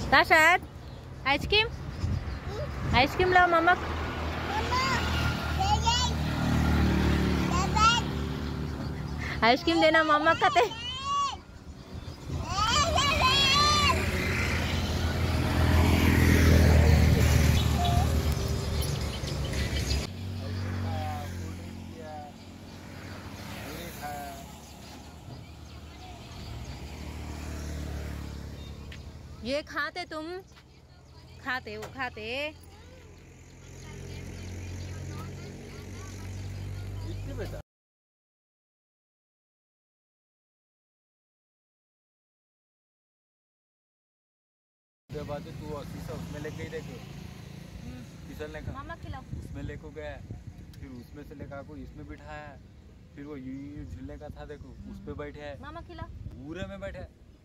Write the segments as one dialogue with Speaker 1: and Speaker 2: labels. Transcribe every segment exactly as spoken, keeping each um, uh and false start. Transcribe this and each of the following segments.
Speaker 1: Rashad ice cream ice cream लाओ मम्मा। Ice cream देना मम्मा कहते। ये खाते तुम खाते वो खाते बेटा। बाद तू शीशा उसमें लेके ही देखो फिसलने का मामा खिलाओ उसमें लेको गया फिर उसमें से लेकर को इसमें बिठाया फिर वो यूं यूं झूलने का था देखो उस पे बैठे है मामा खिलाओ पूरे में बैठे।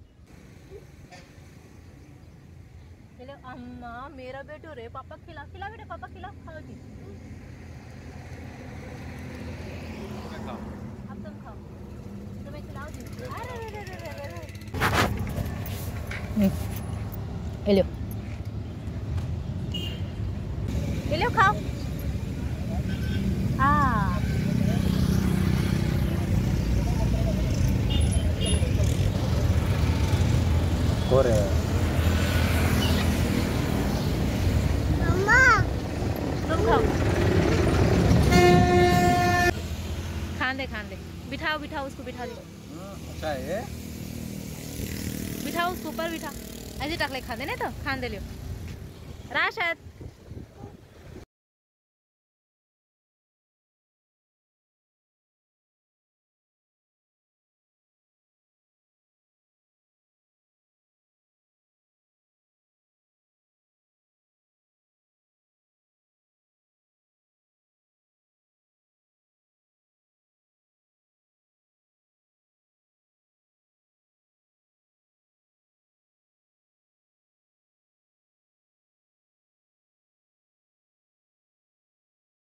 Speaker 1: चलो अम्मा मेरा बेटो रे पापा खिला खिला बेटा पापा खिलाओ खाओ जी खाओ अब तुम खाओ तुम्हें खिलाओ जी। अरे रे रे रे रे हेलो हेलो खाओ आ हो रहे हैं मम्मा तुम खाओ खान दे खान दे बिठाओ बिठाओ उसको बिठा दो। अच्छा है बिठाओ उसको ऊपर बिठा ऐसे टकले खान दे नहीं तो खान दे लियो राशद।